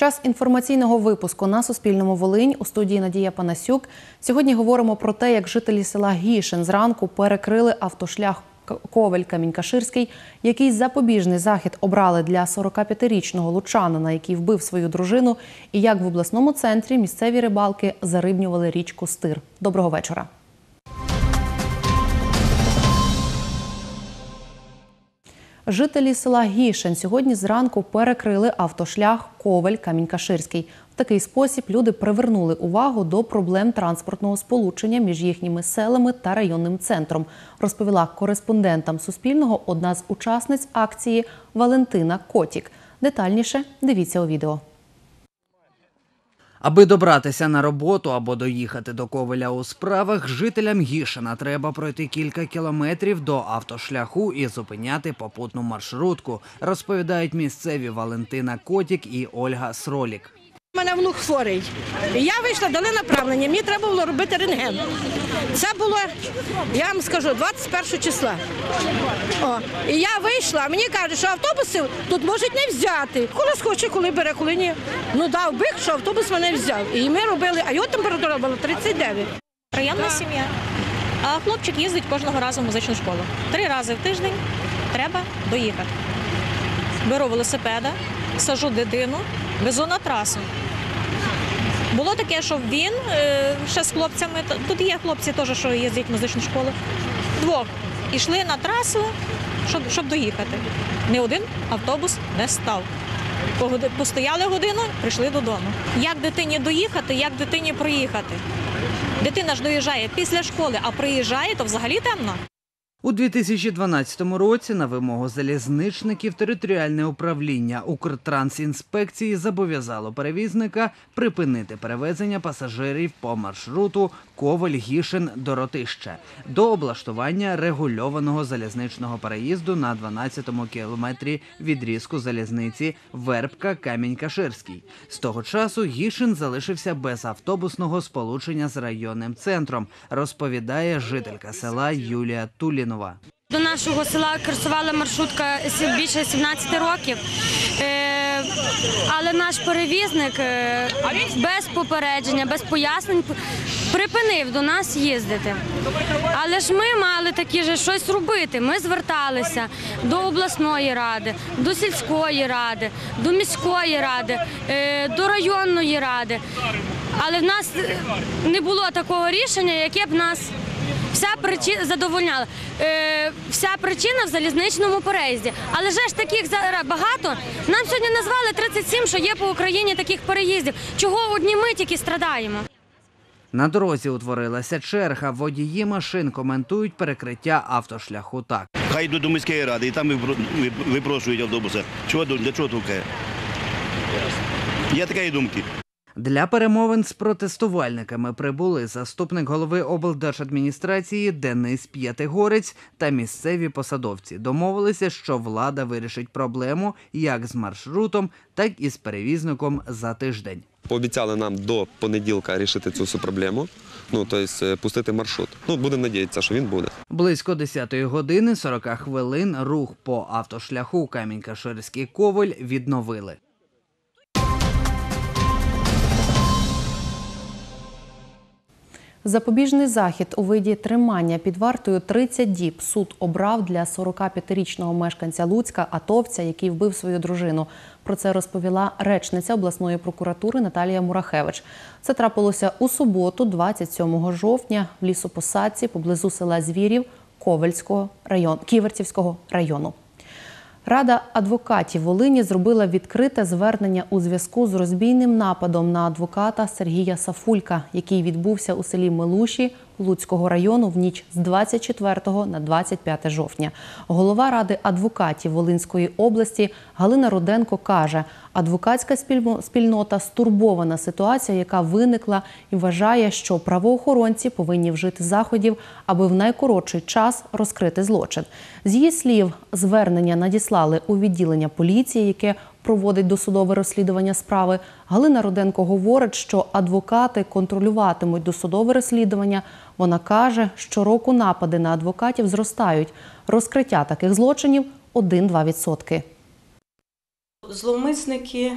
Час інформаційного випуску на Суспільному Волинь. У студії Надія Панасюк. Сьогодні говоримо про те, як жителі села Гішин зранку перекрили автошлях Ковель-Камінь-Каширський, який запобіжний захід обрали для 45-річного лучанина, який вбив свою дружину, і як в обласному центрі місцеві рибалки зарибнювали річку Стир. Доброго вечора. Жителі села Гішин сьогодні зранку перекрили автошлях Ковель-Камінь-Каширський. В такий спосіб люди привернули увагу до проблем транспортного сполучення між їхніми селами та районним центром, розповіла кореспондентам Суспільного одна з учасниць акції Валентина Котік. Детальніше дивіться у відео. Аби добратися на роботу або доїхати до Ковеля у справах, жителям Гішина треба пройти кілька кілометрів до автошляху і зупиняти попутну маршрутку, розповідають місцеві Валентина Котік і Ольга Сролік. У мене внук хворий. Я вийшла, дали направлення, мені треба було робити рентген. Це було, я вам скажу, 21 числа. І я вийшла, а мені кажуть, що автобуси тут можуть не взяти. Коли схоче, коли бере, коли ні. Ну дав бик, що автобус мене взяв. І ми робили, а його температура була 39. Приємна сім'я. А хлопчик їздить кожного разу в музичну школу. 3 рази в тиждень треба доїхати. Беру велосипеда, сажу дитину, везу на трасу. Було таке, що він ще з хлопцями, тут є хлопці теж, що їздять в музичну школу, двох йшли на трасу, щоб доїхати. Ні один автобус не став. Постояли годину, прийшли додому. Як дитині доїхати, як дитині проїхати? Дитина ж доїжджає після школи, а приїжджає, то взагалі темно. У 2012 році на вимогу залізничників територіальне управління Укртрансінспекції зобов'язало перевізника припинити перевезення пасажирів по маршруту Ковель-Гішин-Доротище до облаштування регульованого залізничного переїзду на 12-му кілометрі відрізку залізниці Вербка-Камінь-Каширський. З того часу Гішин залишився без автобусного сполучення з районним центром, розповідає жителька села Юлія Тулінова. До нашого села курсувала маршрутка більше 17 років, але наш перевізник без попередження, без пояснень припинив до нас їздити. Але ж ми мали такі ж щось робити. Ми зверталися до обласної ради, до сільської ради, до міської ради, до районної ради. Але в нас не було такого рішення, яке б нас задовольняла. Вся причина в залізничному переїзді. Але ж таких зараз багато. Нам сьогодні назвали 37, що є по Україні таких переїздів. Чого одні ми тільки страдаємо? На дорозі утворилася черга. Водії машин коментують перекриття автошляху так. Хай йдуть до міської ради і там випрошують автобуси. Для чого толкає? Є такі думки. Для перемовин з протестувальниками прибули заступник голови облдержадміністрації Денис П'ятигорець та місцеві посадовці. Домовилися, що влада вирішить проблему як з маршрутом, так і з перевізником за тиждень. Пообіцяли нам до понеділка рішити цю всю проблему, тобто пустити маршрут. Будемо сподіватися, що він буде. Близько 10-ї години 40 хвилин рух по автошляху Камінь-Каширський-Ковель відновили. Запобіжний захід у виді тримання під вартою 30 діб суд обрав для 45-річного мешканця Луцька, атовця, який вбив свою дружину. Про це розповіла речниця обласної прокуратури Наталія Мурахевич. Це трапилося у суботу, 27 жовтня, в лісопосадці поблизу села Звірів Ківерцівського району. Рада адвокатів Волині зробила відкрите звернення у зв'язку з розбійним нападом на адвоката Сергія Сафулька, який відбувся у селі Милуші Луцького району в ніч з 24 на 25 жовтня. Голова Ради адвокатів Волинської області Галина Руденко каже, адвокатська спільнота стурбована ситуацією, яка виникла, і вважає, що правоохоронці повинні вжити заходів, аби в найкоротший час розкрити злочин. З її слів, звернення надіслали у відділення поліції, яке проводить досудове розслідування справи. Галина Руденко говорить, що адвокати контролюватимуть досудове розслідування. Вона каже, щороку напади на адвокатів зростають. Розкриття таких злочинів – 1-2%. Зловмисники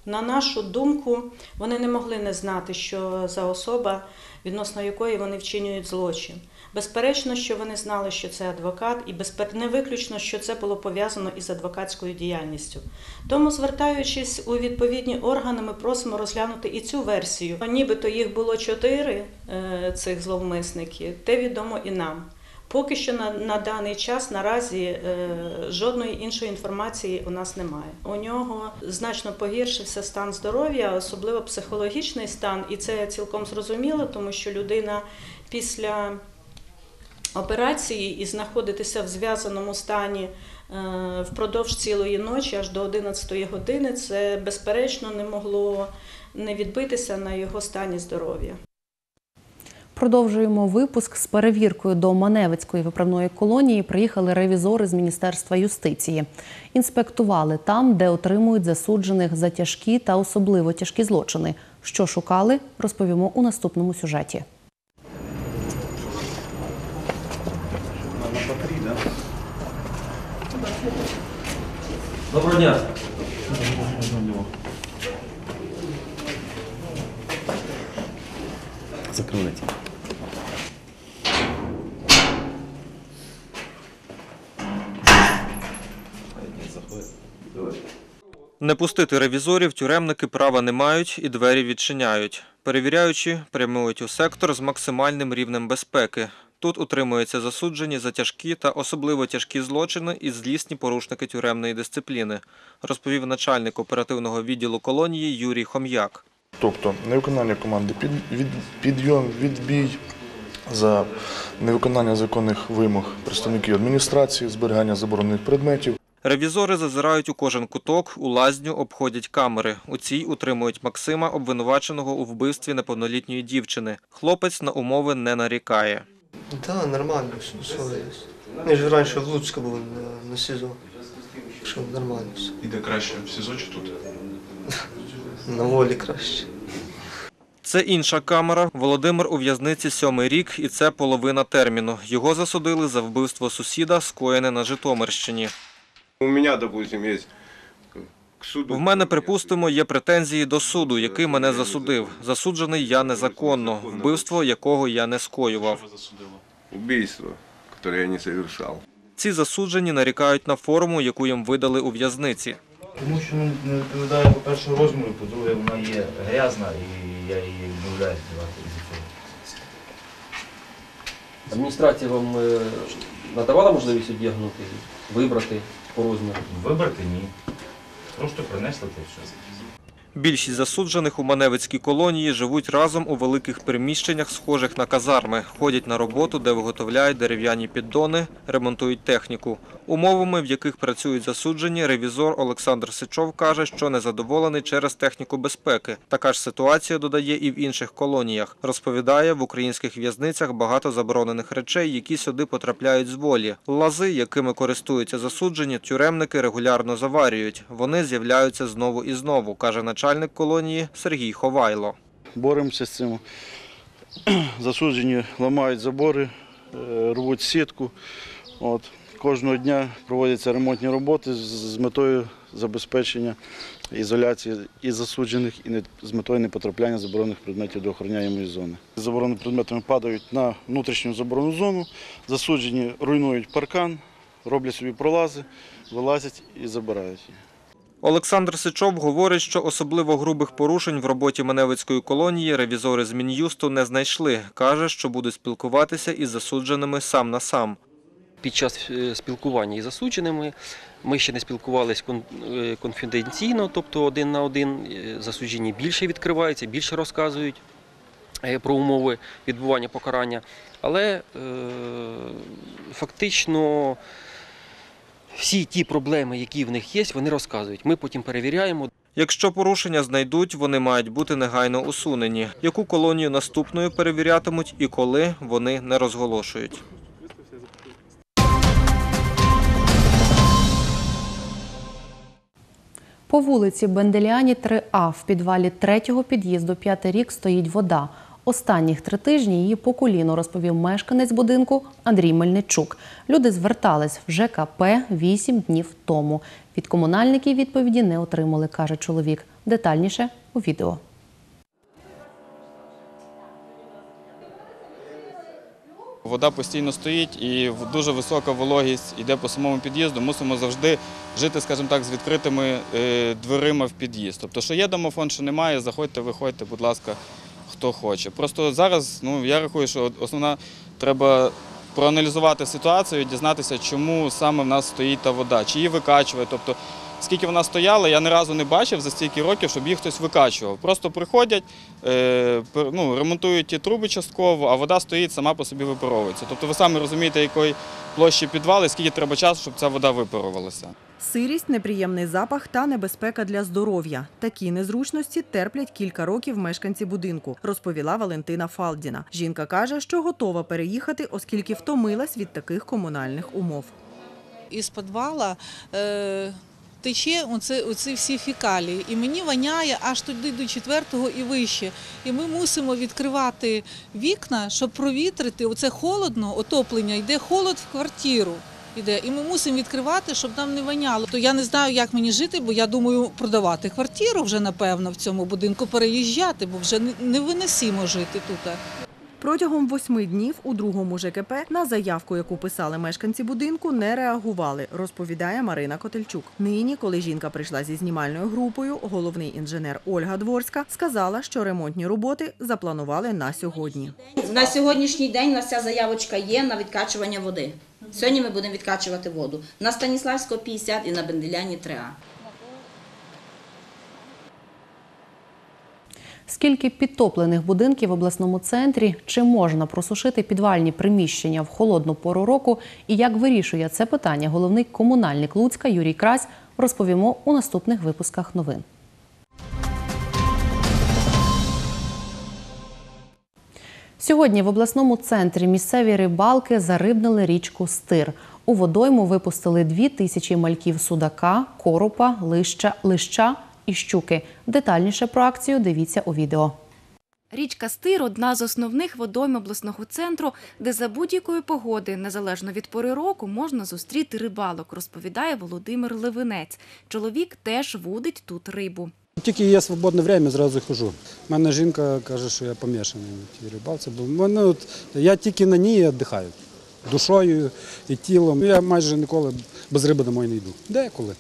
На нашу думку, вони не могли не знати, що за особа, відносно якої вони вчинюють злочин. Безперечно, що вони знали, що це адвокат, і не виключно, що це було пов'язано із адвокатською діяльністю. Тому, звертаючись у відповідні органи, ми просимо розглянути і цю версію. Нібито їх було 4, цих зловмисників, те відомо і нам. Поки що на даний час наразі жодної іншої інформації у нас немає. У нього значно погіршився стан здоров'я, особливо психологічний стан, і це цілком зрозуміло, тому що людина після операції і знаходитися в зв'язаному стані впродовж цілої ночі, аж до 11 години, це безперечно не могло не відбитися на його стані здоров'я. Продовжуємо випуск. З перевіркою до Маневицької виправної колонії приїхали ревізори з Міністерства юстиції. Інспектували там, де отримують засуджених за тяжкі та особливо тяжкі злочини. Що шукали, розповімо у наступному сюжеті. Доброго дня. Закривайте. Не пустити ревізорів тюремники права не мають і двері відчиняють. Перевіряючи, прямують у сектор з максимальним рівнем безпеки. Тут утримуються засуджені за тяжкі та особливо тяжкі злочини і злісні порушники тюремної дисципліни, розповів начальник оперативного відділу колонії Юрій Хом'як. Тобто невиконання команди підйом, відбій за невиконання законних вимог представників адміністрації, зберігання заборонених предметів. Ревізори зазирають у кожен куток, у лазню обходять камери. У цій утримують Максима, обвинуваченого у вбивстві неповнолітньої дівчини. Хлопець на умови не нарікає. Так, нормально, все є. Я ж раніше в Луцьку був на СІЗО. Що нормально все. Іде краще в СІЗО чи тут? На волі краще. Це інша камера. Володимир у в'язниці 7-й рік, і це половина терміну. Його засудили за вбивство сусіда, скоєне на Житомирщині. У мене, допустим, є к суду. В мене, припустимо, є претензії до суду, який мене засудив. Засуджений я незаконно, вбивство якого я не скоював. Убийство, яке я не совершав. Ці засуджені нарікають на форму, яку їм видали у в'язниці. Тому що не відповідає, по-перше, розміру, по-друге, вона є грязна і я її відмовляюся давати із цього. Адміністрація вам надавала можливість одягнути, вибрати по розміру? Вибрати – ні. Просто принесли те все. Більшість засуджених у Маневицькій колонії живуть разом у великих приміщеннях, схожих на казарми. Ходять на роботу, де виготовляють дерев'яні піддони, ремонтують техніку. Умовами, в яких працюють засуджені, ревізор Олександр Сичов каже, що незадоволений через техніку безпеки. Така ж ситуація, додає, і в інших колоніях. Розповідає, в українських в'язницях багато заборонених речей, які сюди потрапляють з волі. Лази, якими користуються засуджені, тюремники регулярно заварюють. Вони з'являються знову і знову, каже начальник колонії Сергій Ховайло. Боремося з цим. Засуджені ламають забори, рвуть сітку. Кожного дня проводяться ремонтні роботи з метою забезпечення ізоляції і засуджених, і з метою непотрапляння заборонених предметів до охороняємої зони. Заборонені предметами падають на внутрішню заборонену зону, засуджені руйнують паркан, роблять собі пролази, вилазять і забирають її. Олександр Сичов говорить, що особливо грубих порушень в роботі Маневицької колонії ревізори з Мін'юсту не знайшли. Каже, що будуть спілкуватися із засудженими сам на сам. Під час спілкування із засудженими ми ще не спілкувалися конфіденційно, тобто один на один. Засуджені більше відкриваються, більше розказують про умови відбування покарання. Але фактично всі ті проблеми, які в них є, вони розказують. Ми потім перевіряємо. Якщо порушення знайдуть, вони мають бути негайно усунені. Яку колонію наступною перевірятимуть і коли, вони не розголошують. По вулиці Бенделіані 3А в підвалі 3-го під'їзду 5-й рік стоїть вода. Останніх 3 тижні її по коліну, розповів мешканець будинку Андрій Мельничук. Люди звертались в ЖКП 8 днів тому. Від комунальників відповіді не отримали, каже чоловік. Детальніше у відео. Вода постійно стоїть і дуже висока вологість йде по самому під'їзду. Мусимо завжди жити, скажімо так, з відкритими дверима в під'їзд. Тобто, що є домофон, що немає, заходьте, виходьте, будь ласка, хто хоче. Просто зараз, я рахую, що основна треба проаналізувати ситуацію, дізнатися, чому саме в нас стоїть та вода, чи її викачує. Тобто, скільки вона стояла, я ні разу не бачив за стільки років, щоб їх хтось викачував. Просто приходять, ремонтують ті труби частково, а вода стоїть, сама по собі випаровується. Тобто ви самі розумієте, якої площі підвал і скільки треба часу, щоб ця вода випарувалася. Сирість, неприємний запах та небезпека для здоров'я. Такі незручності терплять кілька років мешканці будинку, розповіла Валентина Фалдіна. Жінка каже, що готова переїхати, оскільки втомилась від таких комунальних умов. Із підвала тече оці всі фекалії. І мені воняє аж туди до 4-го і вище. І ми мусимо відкривати вікна, щоб провітрити. Оце холодно, отоплення, йде холод в квартиру. І ми мусимо відкривати, щоб нам не воняло. То я не знаю, як мені жити, бо я думаю продавати квартиру вже, напевно, в цьому будинку, переїжджати, бо вже невиносимо жити тут. Протягом 8 днів у другому ЖКП на заявку, яку писали мешканці будинку, не реагували, розповідає Марина Котельчук. Нині, коли жінка прийшла зі знімальною групою, головний інженер Ольга Дворська сказала, що ремонтні роботи запланували на сьогодні. На сьогоднішній день у нас ця заявочка є на відкачування води. Сьогодні ми будемо відкачувати воду на Станіславського 50 і на Бенделяні 3А. Скільки підтоплених будинків в обласному центрі, чи можна просушити підвальні приміщення в холодну пору року і як вирішує це питання головний комунальник Луцька Юрій Крась, розповімо у наступних випусках новин. Сьогодні в обласному центрі місцеві рибалки зарибнили річку Стир. У водойму випустили 2000 мальків судака, коропа, лища і щуки. Детальніше про акцію дивіться у відео. Річка Стир – одна з основних водойм обласного центру, де за будь-якої погоди, незалежно від пори року, можна зустріти рибалок, розповідає Володимир Левинець. Чоловік теж водить тут рибу. Тільки є свободне час, зразу хожу. У мене жінка каже, що я помішаний на тій рибалці. Я тільки на ній віддихаю. Душою і тілом. Я майже ніколи без риби домой не йду. Деколи.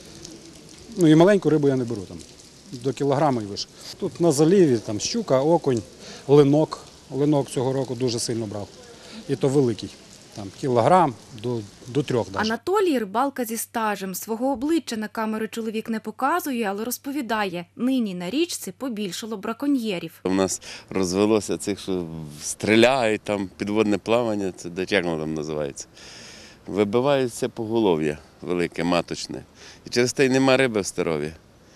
І маленьку рибу я не беру, до кілограма і вище. Тут на заліві щука, окунь, линок. Линок цього року дуже сильно брав. І то великий. Кілограм до 3 навіть. Анатолій – рибалка зі стажем. Свого обличчя на камеру чоловік не показує, але розповідає, нині на річці побільшало браконьєрів. У нас розвелося цих, що стріляють, підводне плавання, це як воно там називається. Вибиваються поголов'я велике, маточне. І через те й нема риби в Стирові.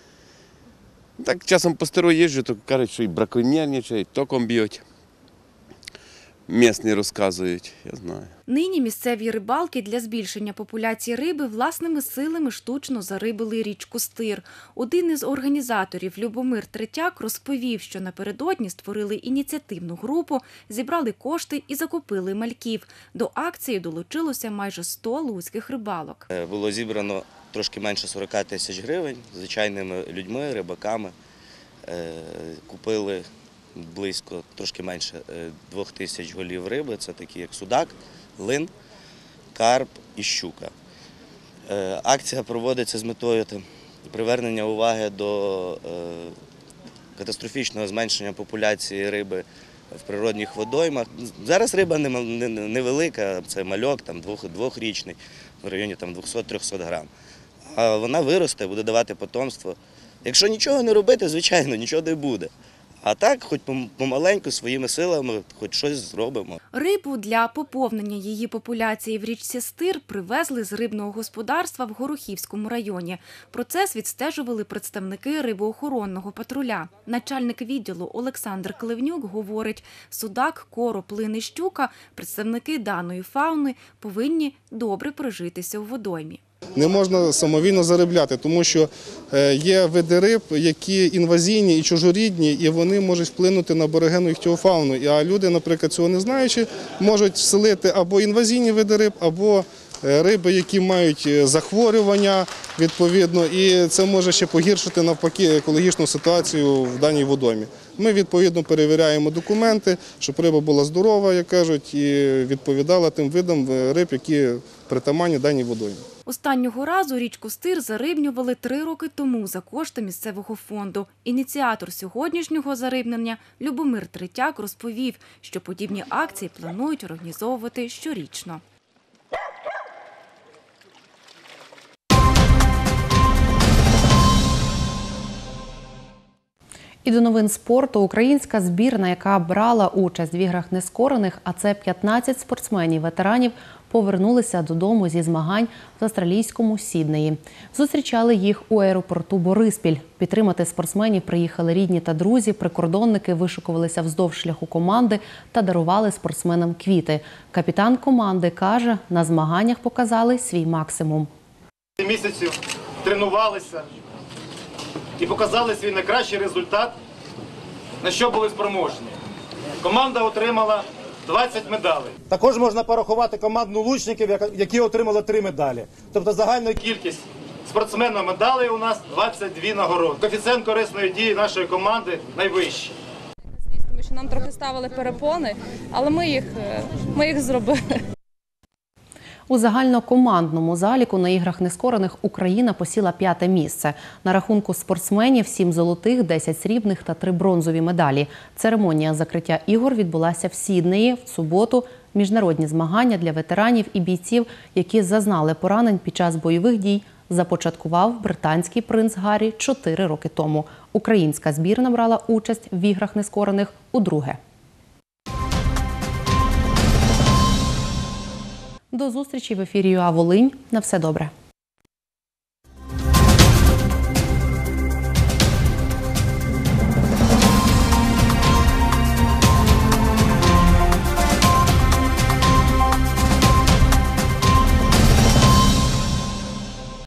Так часом по Стиру їжджу, то кажуть, що і браконьєрничають, током б'ють. Місні розказують, я знаю. Нині місцеві рибалки для збільшення популяції риби власними силами штучно зарибили річку Стир. Один із організаторів, Любомир Третяк, розповів, що напередодні створили ініціативну групу, зібрали кошти і закупили мальків. До акції долучилося майже 100 луцьких рибалок. Було зібрано трошки менше 40 тисяч гривень звичайними людьми, рибаками. Купили близько, трошки менше 2000 голів риби. Це такі як судак, лин, карп і щука. Акція проводиться з метою привернення уваги до катастрофічного зменшення популяції риби в природних водоймах. Зараз риба невелика, це мальок, 2-річний, в районі 200-300 грам. А вона виросте, буде давати потомство. Якщо нічого не робити, звичайно, нічого не буде. А так, хоч помаленьку, своїми силами, хоч щось зробимо. Рибу для поповнення її популяції в річці Стир привезли з рибного господарства в Горохівському районі. Процес відстежували представники рибоохоронного патруля. Начальник відділу Олександр Клевнюк говорить, судак, короб, лин і щука, представники даної фауни, повинні добре прижитися у водоймі. Не можна самовільно заробляти, тому що є види риб, які інвазійні і чужорідні, і вони можуть вплинути на аборигенну іхтіофауну. А люди, наприклад, цього не знаючи, можуть вселити або інвазійні види риб, або риби, які мають захворювання, відповідно, і це може ще погіршити, навпаки, екологічну ситуацію в даній водоймі. Ми, відповідно, перевіряємо документи, щоб риба була здорова, як кажуть, і відповідала тим видам риб, які притаманні даній водоймі. Останнього разу річку Стир зарибнювали 3 роки тому за кошти місцевого фонду. Ініціатор сьогоднішнього зарибнення Любомир Третяк розповів, що подібні акції планують організовувати щорічно. І до новин спорту. Українська збірна, яка брала участь в іграх нескорених, а це 15 спортсменів-ветеранів, повернулися додому зі змагань в австралійському Сіднеї. Зустрічали їх у аеропорту Бориспіль. Підтримати спортсменів приїхали рідні та друзі, прикордонники вишикувалися вздовж шляху команди та дарували спортсменам квіти. Капітан команди каже, на змаганнях показали свій максимум. Місяців тренувалися і показали свій найкращий результат, на що були спроможні. Команда отримала 20 медалей. Також можна порахувати команду лучників, які отримали 3 медалі. Тобто загальна кількість спортсменів медалей у нас 22 нагороди. Коефіцієнт корисної дії нашої команди найвищий. Тому що нам трохи ставили перепони, але ми їх зробили. У загальнокомандному заліку на іграх нескорених Україна посіла 5-те місце. На рахунку спортсменів 7 золотих, 10 срібних та 3 бронзові медалі. Церемонія закриття ігор відбулася в Сіднеї в суботу. Міжнародні змагання для ветеранів і бійців, які зазнали поранень під час бойових дій, започаткував британський принц Гаррі 4 роки тому. Українська збірна брала участь в іграх нескорених удруге. До зустрічі в ефірі ЮА Волинь. На все добре.